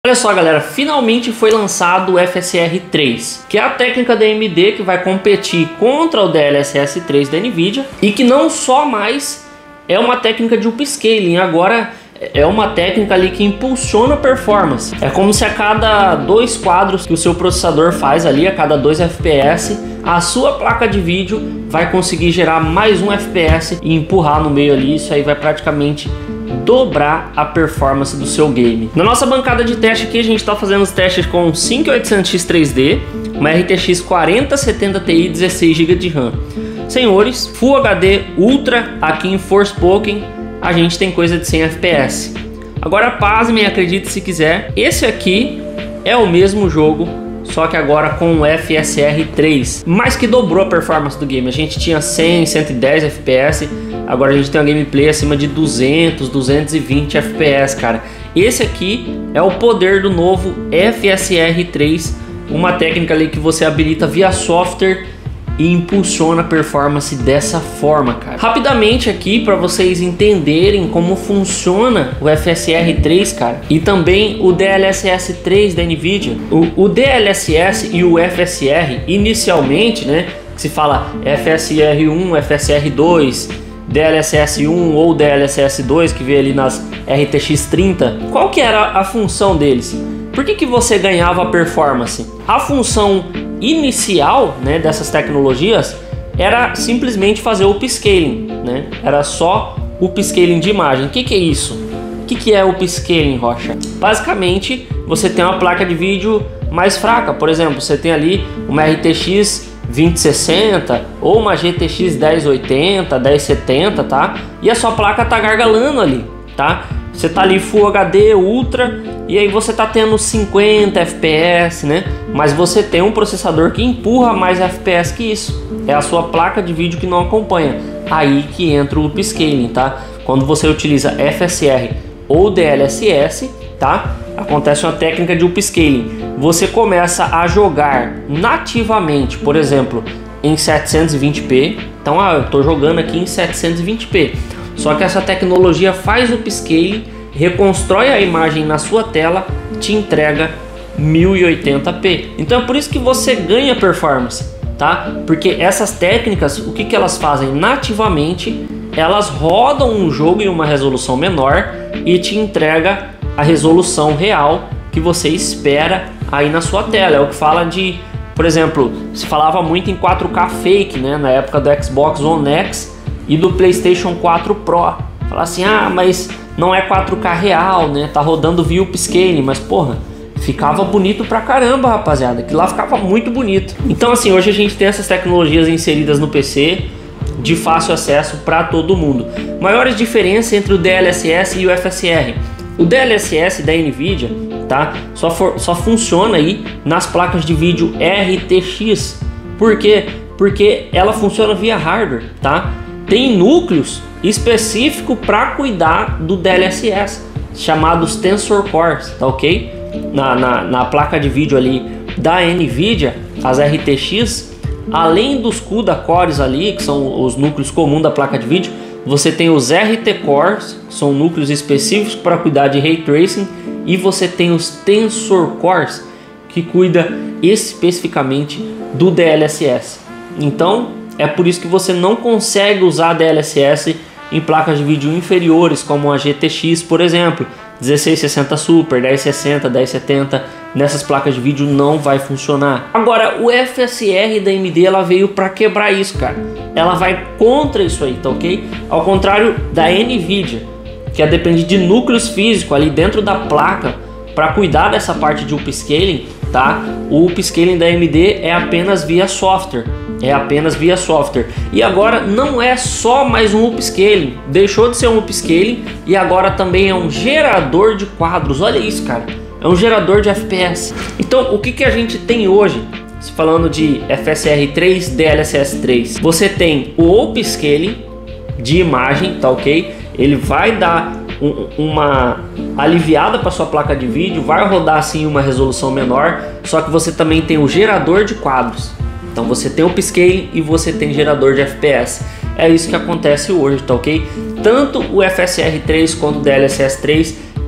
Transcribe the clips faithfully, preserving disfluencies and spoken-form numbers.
Olha só, galera, finalmente foi lançado o F S R três, que é a técnica da A M D que vai competir contra o D L S S três da Nvidia, e que não só mais é uma técnica de upscaling, agora é uma técnica ali que impulsiona a performance. É como se a cada dois quadros que o seu processador faz ali, a cada dois F P S, a sua placa de vídeo vai conseguir gerar mais um F P S e empurrar no meio ali. Isso aí vai praticamente dobrar a performance do seu game. Na nossa bancada de teste aqui, a gente está fazendo os testes com cinco mil e oitocentos X três D, uma R T X quarenta setenta Ti, dezesseis gigas de RAM. Senhores, Full H D Ultra aqui em Forspoken, a gente tem coisa de cem F P S. Agora pasmem, acredite se quiser, esse aqui é o mesmo jogo, só que agora com o F S R três, mais que dobrou a performance do game. A gente tinha cem, cento e dez F P S, agora a gente tem uma gameplay acima de duzentos, duzentos e vinte F P S, cara. Esse aqui é o poder do novo F S R três, uma técnica ali que você habilita via software e impulsiona a performance dessa forma, cara. Rapidamente aqui para vocês entenderem como funciona o F S R três, cara, e também o D L S S três da Nvidia. O, o D L S S e o F S R inicialmente, né, que se fala F S R um, F S R dois, D L S S um ou D L S S dois, que veio ali nas R T X trinta, qual que era a função deles? Por que que você ganhava performance? A função inicial, né, dessas tecnologias era simplesmente fazer o upscaling, né? Era só o upscaling de imagem. O que que é isso? O que que é o upscaling, Rocha? Basicamente, você tem uma placa de vídeo mais fraca, por exemplo, você tem ali uma R T X vinte sessenta ou uma G T X dez oitenta, dez setenta, tá? E a sua placa tá gargalando ali, tá? Você tá ali Full H D Ultra e aí você tá tendo cinquenta F P S, né? Mas você tem um processador que empurra mais F P S que isso. É a sua placa de vídeo que não acompanha. Aí que entra o upscaling, tá? Quando você utiliza F S R ou D L S S, tá? Acontece uma técnica de upscaling. Você começa a jogar nativamente, por exemplo, em setecentos e vinte p. Então, ah, eu tô jogando aqui em setecentos e vinte p. Só que essa tecnologia faz o upscaling, reconstrói a imagem na sua tela, te entrega mil e oitenta p. Então é por isso que você ganha performance, tá? Porque essas técnicas, o que que elas fazem? Nativamente, elas rodam um jogo em uma resolução menor e te entrega a resolução real que você espera aí na sua tela. É o que fala de, por exemplo, se falava muito em quatro K fake, né? Na época do Xbox One X e do PlayStation quatro Pro. Falar assim, ah, mas não é quatro K real, né? Tá rodando via upscaling, mas porra, ficava bonito pra caramba, rapaziada. Que lá ficava muito bonito. Então assim, hoje a gente tem essas tecnologias inseridas no P C de fácil acesso para todo mundo. Maiores diferenças entre o D L S S e o F S R. O D L S S da Nvidia, tá? Só, for, só funciona aí nas placas de vídeo R T X. Por quê? Porque ela funciona via hardware, tá? Tem núcleos específicos para cuidar do D L S S, chamados Tensor Cores, tá ok? Na, na, na placa de vídeo ali da Nvidia, as R T X, além dos CUDA Cores ali, que são os núcleos comuns da placa de vídeo, você tem os R T Cores, que são núcleos específicos para cuidar de Ray Tracing, e você tem os Tensor Cores, que cuida especificamente do D L S S. Então, é por isso que você não consegue usar D L S S em placas de vídeo inferiores, como a G T X, por exemplo, dezesseis sessenta Super, dez sessenta, dez setenta, nessas placas de vídeo não vai funcionar. Agora, o F S R da A M D, ela veio para quebrar isso, cara. Ela vai contra isso aí, tá ok? Ao contrário da Nvidia, que depende de núcleos físicos ali dentro da placa para cuidar dessa parte de upscaling, tá? O upscaling da A M D é apenas via software. É apenas via software. E agora não é só mais um upscaling. Deixou de ser um upscaling e agora também é um gerador de quadros. Olha isso, cara. É um gerador de F P S. Então, o que que a gente tem hoje? Falando de F S R três, D L S S três. Você tem o upscaling de imagem, tá ok? Ele vai dar um, uma aliviada para sua placa de vídeo. Vai rodar assim uma resolução menor. Só que você também tem o gerador de quadros. Então você tem o upscaling e você tem gerador de F P S. É isso que acontece hoje, tá ok? Tanto o F S R três quanto o D L S S três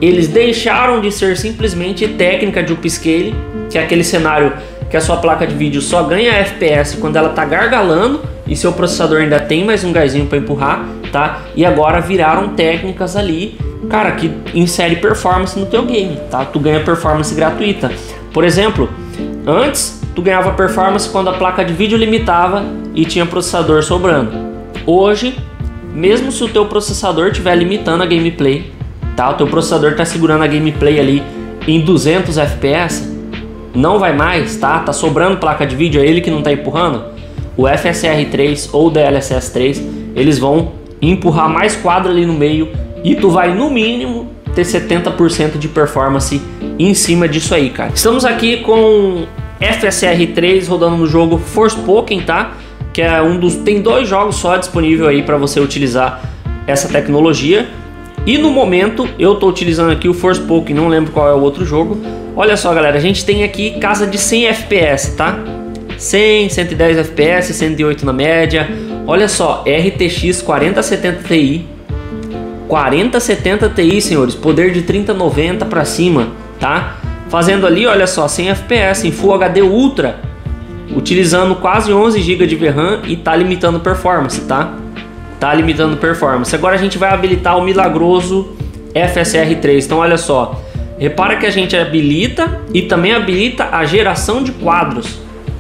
eles deixaram de ser simplesmente técnica de upscaling, que é aquele cenário que a sua placa de vídeo só ganha F P S quando ela tá gargalando e seu processador ainda tem mais um gásinho para empurrar, tá? E agora viraram técnicas ali, cara, que insere performance no teu game, tá? Tu ganha performance gratuita. Por exemplo, antes tu ganhava performance quando a placa de vídeo limitava e tinha processador sobrando. Hoje, mesmo se o teu processador estiver limitando a gameplay, tá? O teu processador está segurando a gameplay ali em duzentos F P S, não vai mais, tá? Tá sobrando placa de vídeo, é ele que não tá empurrando. O F S R três ou o D L S S três, eles vão empurrar mais quadro ali no meio e tu vai no mínimo ter setenta por cento de performance em cima disso aí, cara. Estamos aqui com F S R três rodando no jogo Forspoken, tá? Que é um dos... tem dois jogos só disponível aí para você utilizar essa tecnologia. E no momento eu tô utilizando aqui o Forspoken, não lembro qual é o outro jogo. Olha só, galera, a gente tem aqui casa de cem F P S, tá? cem, cento e dez F P S, cento e oito na média. Olha só, R T X quarenta setenta Ti. quarenta setenta Ti, senhores, poder de trinta noventa para cima, tá? Fazendo ali, olha só, cem F P S em Full H D Ultra, utilizando quase onze gigas de V RAM e tá limitando performance, tá? Tá limitando performance. Agora a gente vai habilitar o milagroso F S R três. Então olha só, repara que a gente habilita e também habilita a geração de quadros.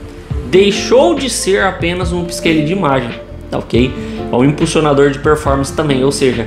Deixou de ser apenas um upscale de imagem, tá ok? É um impulsionador de performance também, ou seja,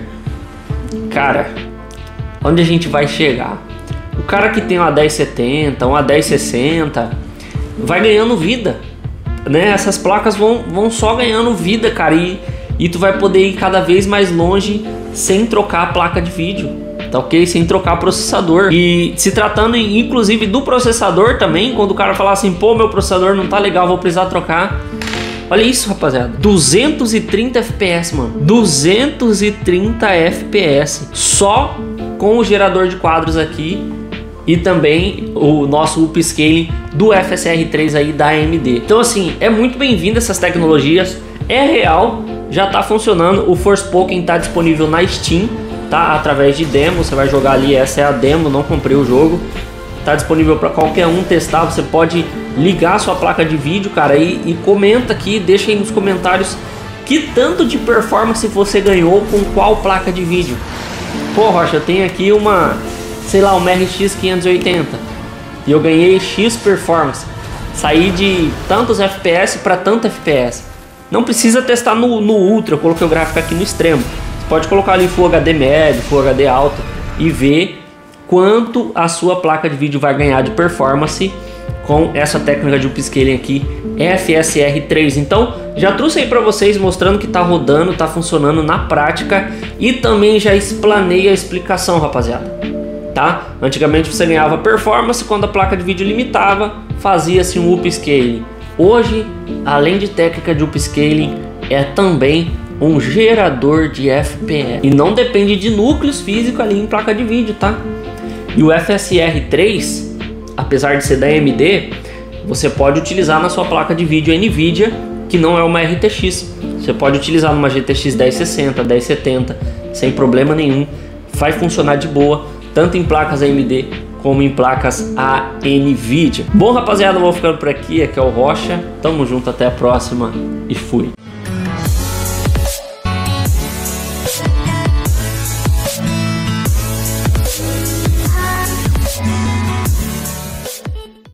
cara, onde a gente vai chegar? O cara que tem uma dez setenta, uma dez sessenta, vai ganhando vida, né? Essas placas vão, vão só ganhando vida, cara, e, e tu vai poder ir cada vez mais longe sem trocar a placa de vídeo, tá ok? Sem trocar processador. E se tratando inclusive do processador também, quando o cara falar assim, pô, meu processador não tá legal, vou precisar trocar. Olha isso, rapaziada, duzentos e trinta F P S, mano, duzentos e trinta F P S só com o gerador de quadros aqui e também o nosso upscaling do F S R três aí da A M D. Então assim, é muito bem-vindo essas tecnologias, é real, já tá funcionando. O Forspoken tá disponível na Steam, tá? Através de demo, você vai jogar ali, essa é a demo, não comprei o jogo. Tá disponível para qualquer um testar, você pode ligar a sua placa de vídeo, cara, e, e comenta aqui, deixa aí nos comentários que tanto de performance você ganhou com qual placa de vídeo. Pô, Rocha, eu tenho aqui uma, sei lá, uma R X quinhentos e oitenta e eu ganhei X performance, saí de tantos F P S para tanto F P S. Não precisa testar no, no Ultra, eu coloquei o gráfico aqui no extremo. Você pode colocar ali Full H D médio, Full H D alto e ver quanto a sua placa de vídeo vai ganhar de performance com essa técnica de upscaling aqui, F S R três. Então já trouxe aí para vocês mostrando que tá rodando, tá funcionando na prática e também já explanei a explicação, rapaziada, tá? Antigamente você ganhava performance quando a placa de vídeo limitava, fazia-se um upscaling. Hoje, além de técnica de upscaling, é também um gerador de F P S e não depende de núcleos físicos ali em placa de vídeo, tá? E o F S R três, apesar de ser da A M D, você pode utilizar na sua placa de vídeo NVIDIA, que não é uma R T X. Você pode utilizar numa G T X dez sessenta, dez setenta, sem problema nenhum. Vai funcionar de boa, tanto em placas A M D como em placas a NVIDIA. Bom, rapaziada, eu vou ficando por aqui. Aqui é o Rocha. Tamo junto, até a próxima e fui.